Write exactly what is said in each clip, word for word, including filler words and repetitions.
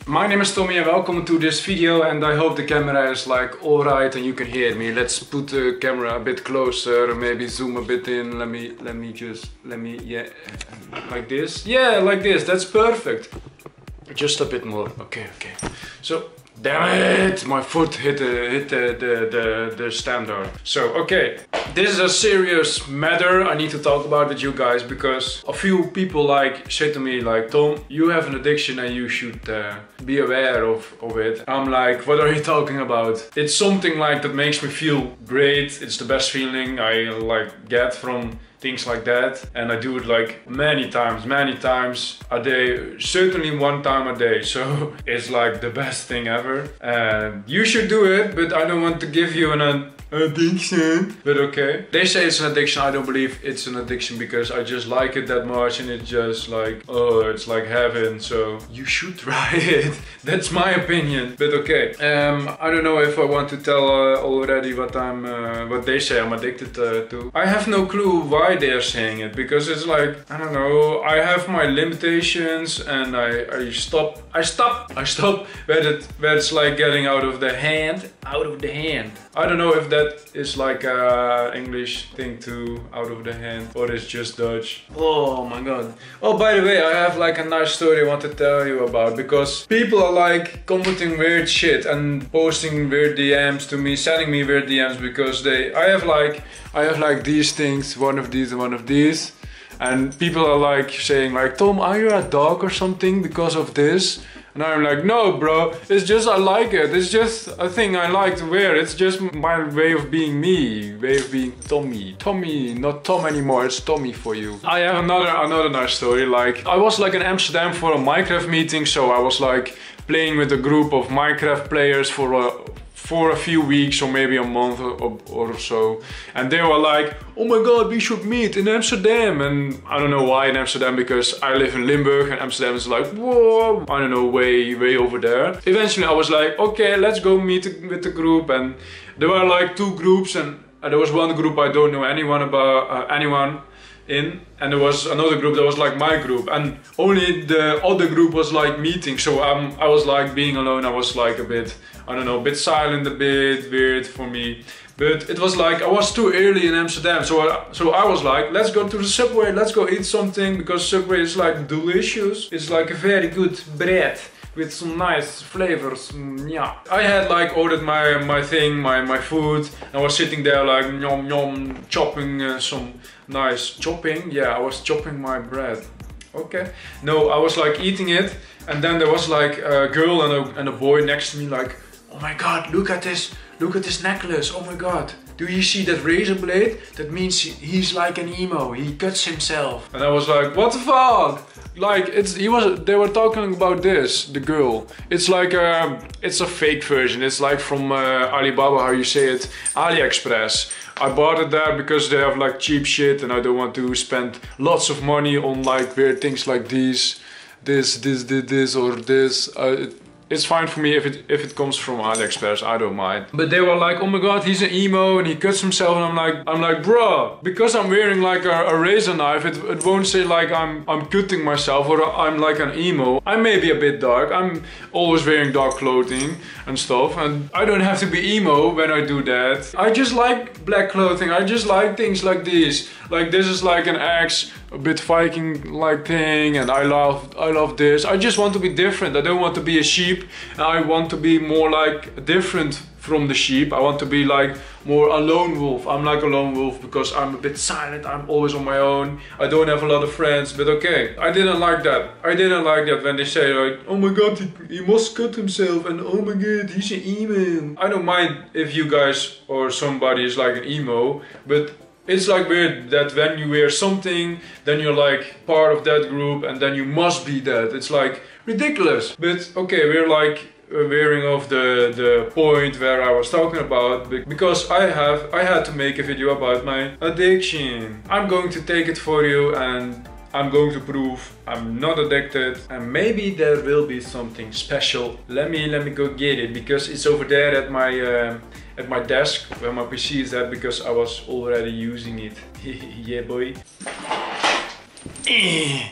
My name is Tommy and welcome to this video, and I hope the camera is like alright and you can hear me. Let's put the camera a bit closer, maybe zoom a bit in. Let me, let me just, let me, yeah, like this. Yeah, like this, that's perfect. Just a bit more, okay, okay. So, damn it, my foot hit the, hit the, the, the, the standard. So, okay, this is a serious matter I need to talk about with you guys, because a few people like say to me like, Tom, you have an addiction and you should uh, be aware of, of it. I'm like, what are you talking about? It's something like that makes me feel great. It's the best feeling I like get from things like that, and I do it like many times, many times a day, certainly one time a day, so it's like the best thing ever. And you should do it, but I don't want to give you an addiction, but okay. They say it's an addiction. I don't believe it's an addiction because I just like it that much, and it's just like, oh, it's like heaven, so you should try it. That's my opinion, but okay. Um, I don't know if I want to tell uh, already what I'm, uh, what they say I'm addicted uh, to. I have no clue why they are saying it, because it's like, I don't know, I have my limitations, and I, I stop, I stop, I stop where, it, where it's like getting out of the hand, out of the hand. I don't know if that is like a English thing too, out of the hand, or it's just Dutch. Oh my god. Oh, by the way, I have like a nice story I want to tell you about, because people are like commenting weird shit and posting weird D Ms to me, sending me weird D Ms because they, I have like, I have like these things, one of these and one of these, and people are like saying like, Tom, are you a dog or something because of this? And I'm like, no bro, it's just I like it, it's just a thing I like to wear, it's just my way of being me, way of being Tommy. Tommy, not Tom anymore, it's Tommy for you. I have another another nice story, like I was like in Amsterdam for a Minecraft meeting, so I was like playing with a group of Minecraft players for a for a few weeks or maybe a month or, or so, and they were like, oh my god, we should meet in Amsterdam. And I don't know why in Amsterdam, because I live in Limburg and Amsterdam is like, whoa, I don't know, way way over there. Eventually I was like, okay, let's go meet with the group, and there were like two groups, and there was one group I don't know anyone about uh, anyone in, and there was another group that was like my group, and only the other group was like meeting, so um, I was like being alone. I was like a bit, I don't know, a bit silent, a bit weird for me, but it was like I was too early in Amsterdam, so I, so I was like, let's go to the Subway, let's go eat something, because Subway is like delicious. It's like a very good bread with some nice flavors. Mm, yeah. I had like ordered my my thing, my my food. I was sitting there like yum yum, chopping uh, some nice chopping. Yeah, I was chopping my bread. Okay. No, I was like eating it, and then there was like a girl and a and a boy next to me, like, oh my god, look at this, look at this necklace. Oh my god. Do you see that razor blade? That means he, he's like an emo, he cuts himself. And I was like, what the fuck? Like, it's, he was, they were talking about this, the girl. It's like, a, it's a fake version. It's like from uh, Alibaba, how you say it, AliExpress. I bought it there because they have like cheap shit, and I don't want to spend lots of money on like weird things like these. This, this, this, this, or this. Uh, it, It's fine for me if it if it comes from AliExpress, I don't mind. But they were like, oh my god, he's an emo and he cuts himself, and I'm like, I'm like, bruh, because I'm wearing like a, a razor knife, it, it won't say like I'm I'm cutting myself or I'm like an emo. I may be a bit dark. I'm always wearing dark clothing and stuff, and I don't have to be emo when I do that. I just like black clothing. I just like things like these. Like this is like an axe, a bit Viking-like thing, and I love I love this. I just want to be different. I don't want to be a sheep. I want to be more like different from the sheep. I want to be like more a lone wolf. I'm like a lone wolf because I'm a bit silent. I'm always on my own. I don't have a lot of friends, but okay. I didn't like that. I didn't like that when they say like, oh my god, he, he must cut himself, and oh my god, he's an emo. I don't mind if you guys or somebody is like an emo, but it's like weird that when you wear something, then you're like part of that group, and then you must be that. It's like ridiculous. But okay, we're like wearing off the the point where I was talking about, because I have I had to make a video about my addiction. I'm going to take it for you, and I'm going to prove I'm not addicted, and maybe there will be something special. Let me let me go get it, because it's over there at my uh, at my desk where my P C is at, because I was already using it. Yeah boy.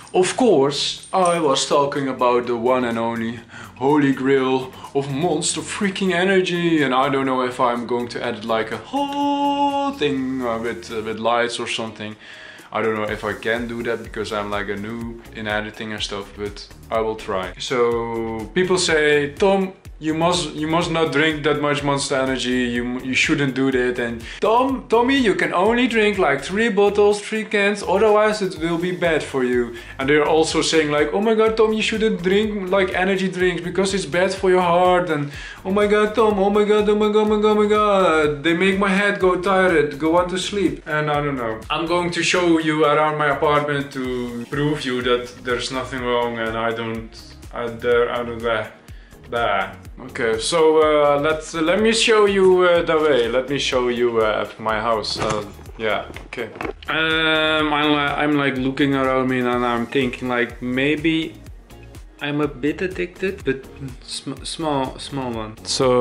Of course, I was talking about the one and only holy grail of Monster freaking Energy, and I don't know if I'm going to edit like a whole thing uh, with, uh, with lights or something. I don't know if I can do that because I'm like a noob in editing and stuff, but I will try. So people say, Tom, you must you must not drink that much Monster Energy, you you shouldn't do that. And Tom, Tommy, you can only drink like three bottles, three cans, otherwise it will be bad for you. And they're also saying like, oh my god, Tom, you shouldn't drink like energy drinks because it's bad for your heart. And oh my god, Tom, oh my god, oh my god, oh my god, oh my god, they make my head go tired, go on to sleep. And I don't know. I'm going to show you around my apartment to prove you that there's nothing wrong and I don't, I there, I don't there. There. Okay, so uh, let's uh, let me show you uh, the way. Let me show you uh, my house. Uh, yeah. Okay. Um, I'm uh, I'm like looking around me and I'm thinking like maybe I'm a bit addicted, but sm small small one.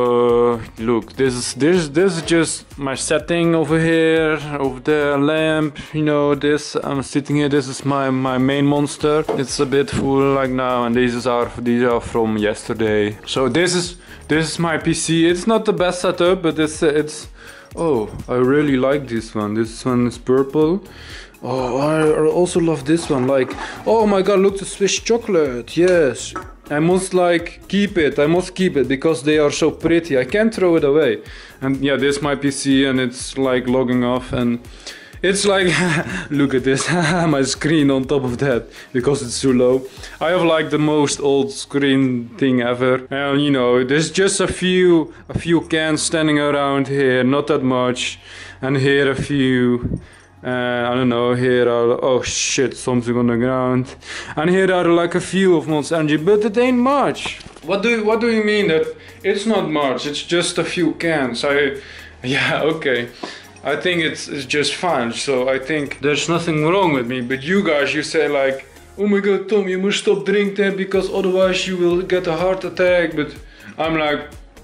So look, this is this this is just my setting over here, over the lamp. You know, this I'm sitting here. This is my my main monster. It's a bit full like now, and these are these are from yesterday. So this is this is my P C. It's not the best setup, but it's it's. Oh, I really like this one. This one is purple. Oh, I also love this one. Like, oh my god, look, the Swiss chocolate. Yes, I must like keep it. I must keep it because they are so pretty. I can't throw it away. And yeah, this is my P C and it's like logging off and it's like, look at this, my screen on top of that because it's too low. I have like the most old screen thing ever. And you know, there's just a few, a few cans standing around here, not that much. And here a few. Uh, I don't know, here are, oh shit, something on the ground. And here are like a few of Monster Energy, but it ain't much. What do you, what do you mean that it's not much, it's just a few cans? I, yeah, okay. I think it's, it's just fine, so I think there's nothing wrong with me. But you guys, you say like, oh my god, Tom, you must stop drinking that because otherwise you will get a heart attack. But I'm like,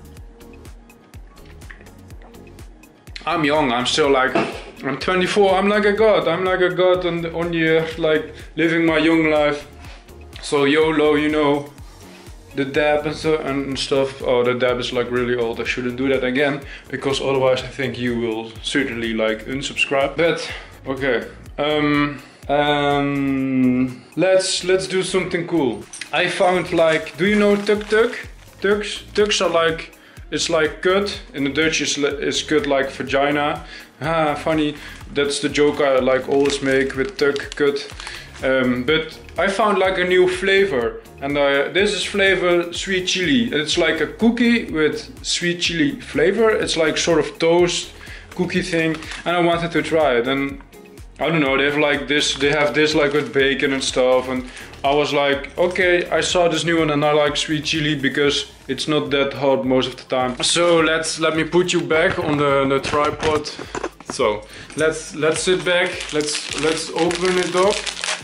I'm young, I'm still like, I'm twenty-four, I'm like a god, I'm like a god on the, on the earth, like living my young life. So YOLO, you know, the dab and, so, and stuff. Oh, the dab is like really old, I shouldn't do that again, because otherwise I think you will certainly like unsubscribe. But, okay, um, um, let's, let's do something cool. I found like, do you know tuk tuk? Tuks? Tuks are like, it's like kut, in the Dutch is, is kut like vagina. Ah, funny, that's the joke I like always make with tuk kut. Um, but I found like a new flavor, and uh, this is flavor sweet chili. It's like a cookie with sweet chili flavor. It's like sort of toast cookie thing, and I wanted to try it. And I don't know, they have like this, they have this like with bacon and stuff, and I was like, okay, I saw this new one and I like sweet chili because it's not that hot most of the time. So let's let me put you back on the, the tripod. So let's let's sit back. Let's let's open it up.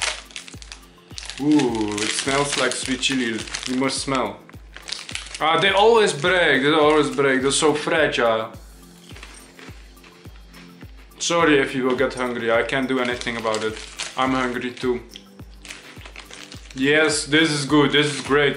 Ooh, it smells like sweet chili. You must smell. Ah, they always break. They always break. They're so fragile. Sorry if you will get hungry. I can't do anything about it. I'm hungry too. Yes, this is good. This is great.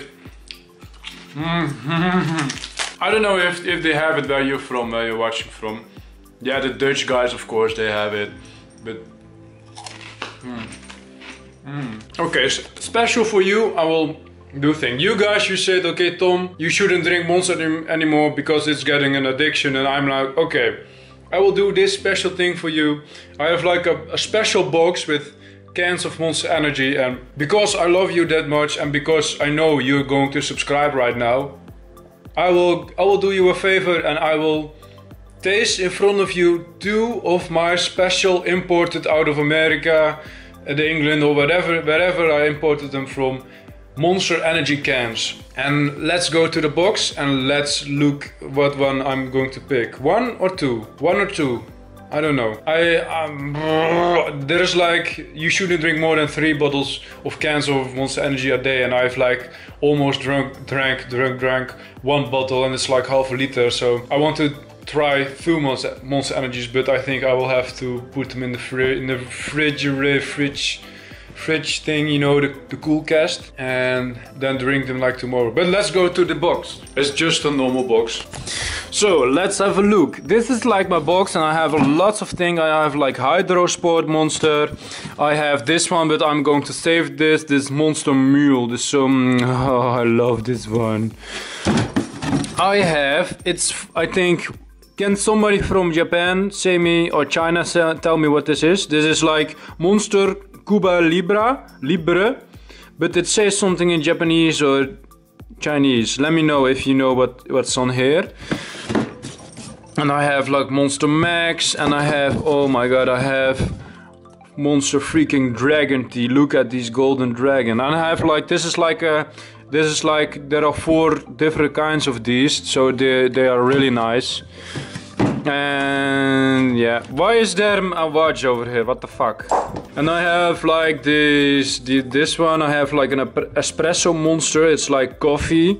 Mm. I don't know if, if they have it where you're from, where you're watching from. Yeah, the Dutch guys, of course, they have it. But... Mm. Mm. Okay, so special for you, I will do thing. You guys, you said, okay, Tom, you shouldn't drink Monster anymore because it's getting an addiction. And I'm like, okay, I will do this special thing for you. I have like a, a special box with cans of Monster Energy, and because I love you that much and because I know you're going to subscribe right now, I will I will do you a favor and I will taste in front of you two of my special imported out of America, the England or wherever wherever I imported them from, Monster Energy cans. And let's go to the box and let's look what one I'm going to pick. One or two? One or two? I don't know. I um, there's like, you shouldn't drink more than three bottles of cans of Monster Energy a day, and I've like almost drunk, drank, drunk, drank one bottle, and it's like half a liter. So I want to try few Monster, Monster Energies, but I think I will have to put them in the fridge, in the refrigerator, fridge, fridge thing, you know, the, the cool cast, and then drink them like tomorrow. But let's go to the box. It's just a normal box. So let's have a look. This is like my box, and I have lots of things. I have like Hydro Sport Monster. I have this one, but I'm going to save this. This Monster Mule. This so um, oh, I love this one. I have. It's I think. Can somebody from Japan say me or China say, tell me what this is? This is like Monster Cuba Libre, Libre, but it says something in Japanese or Chinese. Let me know if you know what what's on here. And I have like Monster Max, and I have, oh my god, I have Monster freaking Dragon Tea. Look at these golden dragon. And I have like, this is like a, this is like, there are four different kinds of these, so they, they are really nice. And yeah, why is there a watch over here? What the fuck? And I have like this, the, this one, I have like an espresso monster, it's like coffee.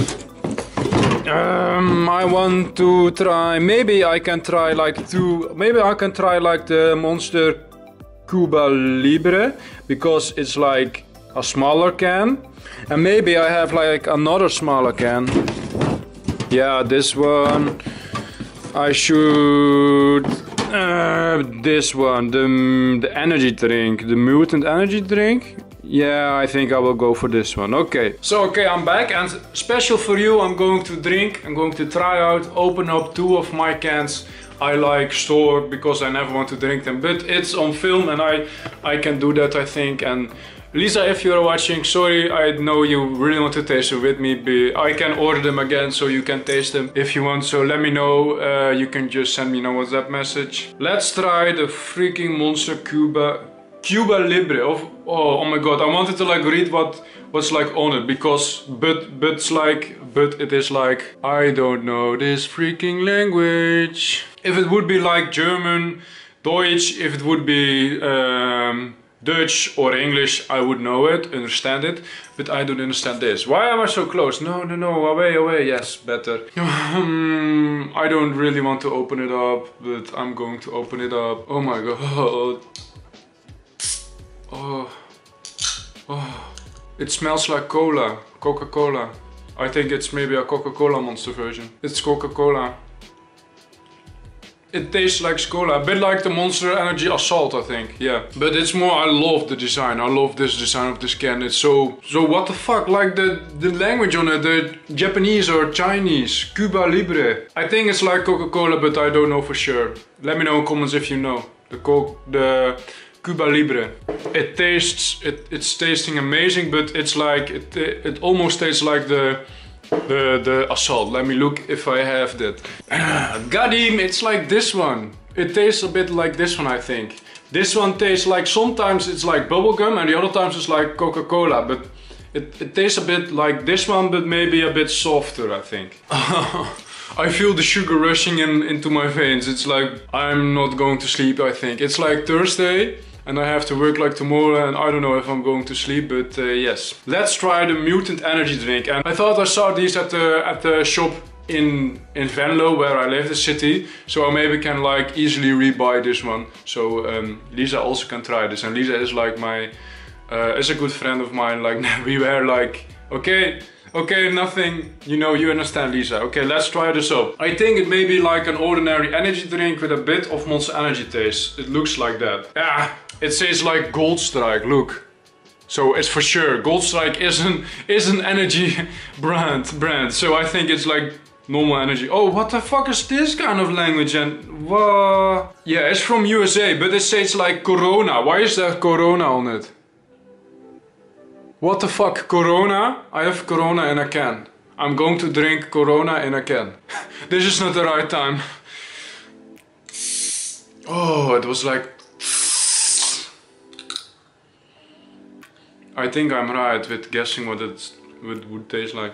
Um, I want to try, maybe I can try like two, maybe I can try like the Monster Cuba Libre, because it's like a smaller can. And maybe I have like another smaller can. Yeah, this one. I should... Uh, this one, the, the energy drink, the mutant energy drink. Yeah, I think I will go for this one. Okay. So, okay, I'm back, and special for you, I'm going to drink, I'm going to try out, open up two of my cans I like store because I never want to drink them, but it's on film and I, I can do that, I think. And Lisa, if you're watching, sorry, I know you really want to taste it with me, but I can order them again so you can taste them if you want. So let me know, uh, you can just send me a WhatsApp message. Let's try the freaking Monster Cuba Cuba Libre. Oh, oh, oh my god, I wanted to like read what what's like on it, because but but it's like but it is like, I don't know this freaking language. If it would be like German, Deutsch, if it would be um, Dutch or English, I would know it, understand it, but I don't understand this. Why am I so close? No, no, no, away, away, yes, better. um, I don't really want to open it up, but I'm going to open it up. Oh my god. Oh, oh, it smells like cola, Coca-Cola. I think it's maybe a Coca-Cola Monster version. It's Coca-Cola. It tastes like cola, a bit like the Monster Energy Assault, I think, yeah. But it's more, I love the design, I love this design of this can. It's so, so what the fuck, like the, the language on it, the Japanese or Chinese, Cuba Libre. I think it's like Coca-Cola, but I don't know for sure. Let me know in comments if you know. The Coke, the Cuba Libre. It tastes, it, it's tasting amazing, but it's like, it, it almost tastes like the The, the Assault. Let me look if I have that. God damn, it's like this one. It tastes a bit like this one, I think. This one tastes like, sometimes it's like bubblegum and the other times it's like Coca-Cola. But it, it tastes a bit like this one, but maybe a bit softer, I think. I feel the sugar rushing in, into my veins. It's like, I'm not going to sleep, I think. It's like Thursday. And I have to work like tomorrow, and I don't know if I'm going to sleep, but uh, yes. Let's try the Mutant Energy Drink. And I thought I saw these at the at the shop in in Venlo, where I live, the city. So I maybe can like easily rebuy this one. So um, Lisa also can try this. And Lisa is like my, uh, is a good friend of mine. Like we were like, okay, okay, nothing, you know, you understand, Lisa. Okay, let's try this up. I think it may be like an ordinary energy drink with a bit of Monster Energy taste. It looks like that. Ah. It says like Gold Strike, look. So it's for sure, Gold Strike is an, is an energy brand, brand. So I think it's like normal energy. Oh, what the fuck is this kind of language? And what? Yeah, it's from U S A, but it says like Corona. Why is there Corona on it? What the fuck, Corona? I have Corona in a can. I'm going to drink Corona in a can. This is not the right time. Oh, it was like... I think I'm right with guessing what it would, would taste like.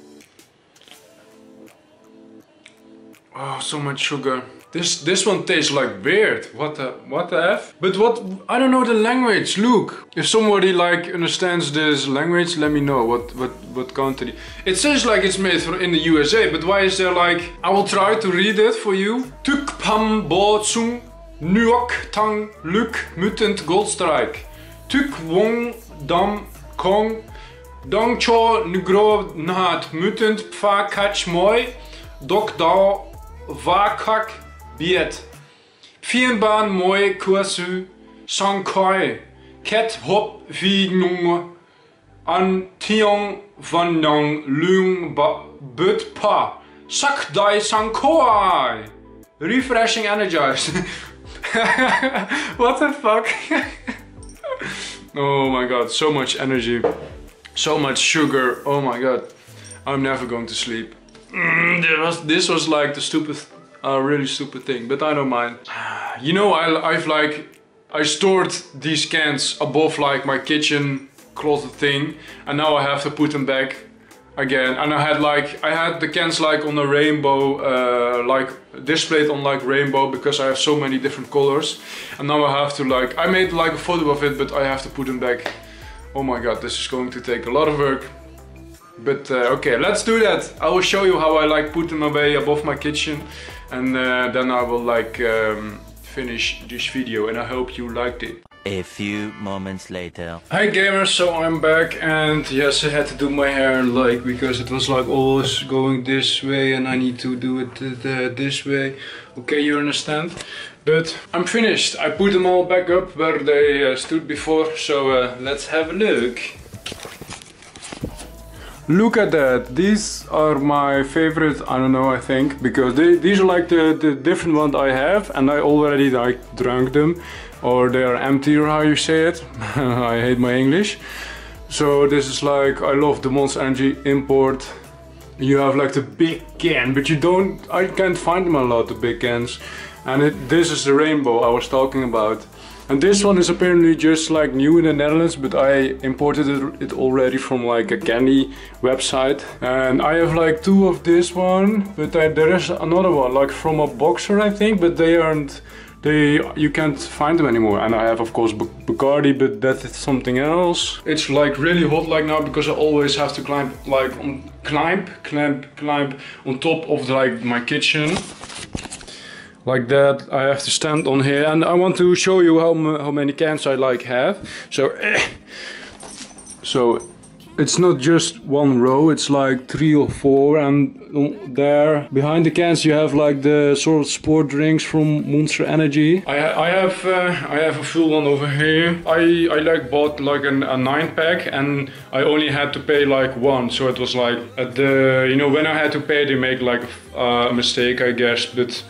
Oh, so much sugar. This this one tastes like weird. What the what the f? But what, I don't know the language. Look, if somebody like understands this language, let me know what what what country. It says like it's made for in the U S A, but why is there like? I will try to read it for you. Tuk Pam Bo Tsung Nuok Tang Luk Mutant Gold Strike. Tuk wong dam kong dong cho ngro naat mutend pfa kach mooi dok da vakak biet. Vierbaan mooi kursu sankoi ket hop vi nonge an tiong van dang lung ba but pa sak dai sankoi. Refreshing, energized. What the fuck? Oh my god, so much energy, so much sugar. Oh my god, I'm never going to sleep. Mm, this, was, this was like the stupid, uh, really stupid thing, but I don't mind. You know, I, I've like, I stored these cans above like my kitchen closet thing, and now I have to put them back again. And I had like, I had the cans like on a rainbow, uh, like displayed on like rainbow because I have so many different colors. And now I have to like, I made like a photo of it, but I have to put them back. Oh my god, this is going to take a lot of work. But uh, okay, let's do that. I will show you how I like put them away above my kitchen. And uh, then I will like um, finish this video, and I hope you liked it. A few moments later. Hi gamers, so I'm back, and yes, I had to do my hair like because it was like always going this way and I need to do it uh, this way. Okay, you understand? But I'm finished. I put them all back up where they uh, stood before, so uh, let's have a look. Look at that. These are my favorite, I don't know, I think, because they, these are like the, the different ones I have, and I already like drank them. Or they are empty, or how you say it. I hate my English. So this is like, I love the Monster Energy import. You have like the big can, but you don't, I can't find them a lot, the big cans. And it, this is the rainbow I was talking about. And this one is apparently just like new in the Netherlands, but I imported it, it already from like a candy website. And I have like two of this one, but I, there is another one, like from a boxer I think, but they aren't, They, you can't find them anymore. And I have of course Bacardi, but that is something else. It's like really hot like now because I always have to climb like on, climb, climb, climb on top of like my kitchen. Like that, I have to stand on here, and I want to show you how, how many cans I like have. So, eh. so it's not just one row, it's like three or four, and there behind the cans you have like the sort of sport drinks from Monster Energy. I, ha I have uh, I have a full one over here. I, I like bought like an, a nine pack, and I only had to pay like one, so it was like at the, you know, when I had to pay they make like a uh, mistake I guess, but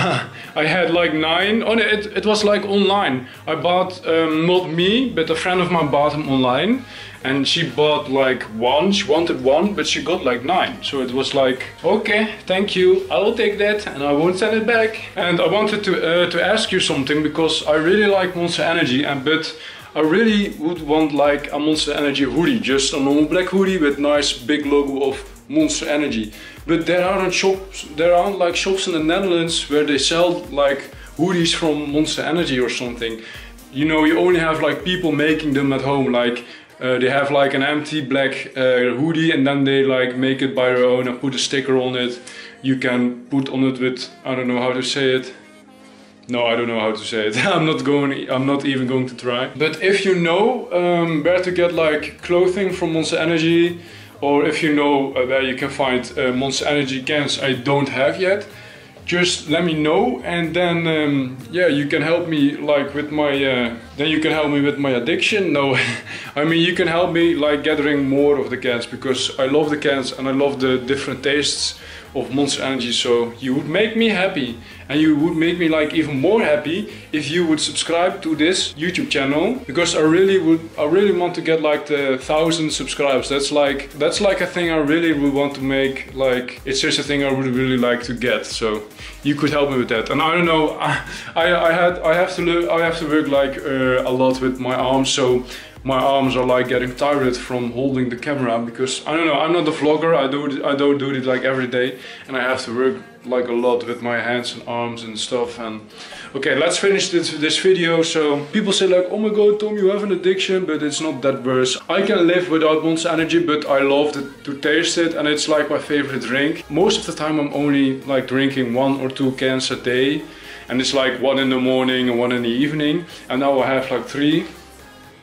I had like nine. Oh, it, it was like online. I bought, um, not me, but a friend of mine bought them online. And she bought like one, she wanted one, but she got like nine. So it was like, okay, thank you, I will take that and I won't send it back. And I wanted to uh, to ask you something, because I really like Monster Energy, and but I really would want like a Monster Energy hoodie, just a normal black hoodie with nice big logo of Monster Energy. But there aren't shops, there aren't like shops in the Netherlands where they sell like hoodies from Monster Energy or something. You know, you only have like people making them at home, like Uh, they have like an empty black uh, hoodie, and then they like make it by their own and put a sticker on it. You can put on it with, I don't know how to say it. No, I don't know how to say it. I'm not going, I'm not even going to try. But if you know um, where to get like clothing from Monster Energy, or if you know uh, where you can find uh, Monster Energy cans I don't have yet, just let me know, and then um, yeah, you can help me like with my uh, then you can help me with my addiction. No, I mean you can help me like gathering more of the cans, because I love the cans and I love the different tastes of Monster Energy. So you would make me happy, and you would make me like even more happy if you would subscribe to this YouTube channel, because I really would I really want to get like the thousand subscribers. That's like that's like a thing I really would want to make. Like it's just a thing I would really like to get. So you could help me with that. And I don't know, I I, I had I have to look, I have to work like uh, a lot with my arms, so my arms are like getting tired from holding the camera, because I don't know, I'm not a vlogger, I do I don't do it like every day, and I have to work like a lot with my hands and arms and stuff. And okay, let's finish this, this video. So people say like, oh my god Tom, you have an addiction, but it's not that worse. I can live without Monster Energy, but I love to, to taste it, and it's like my favorite drink. Most of the time I'm only like drinking one or two cans a day, and it's like one in the morning and one in the evening, and now I have like three.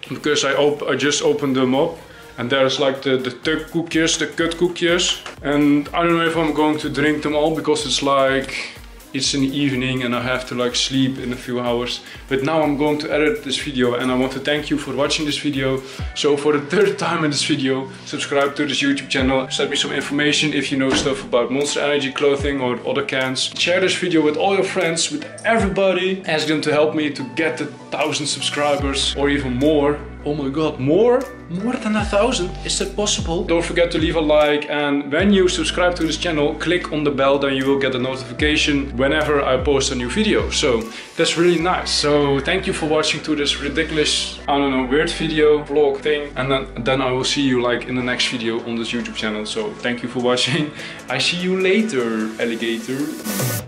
because I op I just opened them up. And there's like the, the tukkoekjes, the kutkoekjes. And I don't know if I'm going to drink them all because it's like, it's in the evening and I have to like sleep in a few hours. But now I'm going to edit this video and I want to thank you for watching this video. So for the third time in this video, subscribe to this YouTube channel. Send me some information if you know stuff about Monster Energy clothing or other cans. Share this video with all your friends, with everybody. Ask them to help me to get the thousand subscribers or even more. Oh my god, more? More than a thousand? Is that possible? Don't forget to leave a like, and when you subscribe to this channel, click on the bell, then you will get a notification whenever I post a new video. So that's really nice. So thank you for watching to this ridiculous, I don't know, weird video, vlog thing. And then, then I will see you like in the next video on this YouTube channel. So thank you for watching. I see you later, alligator.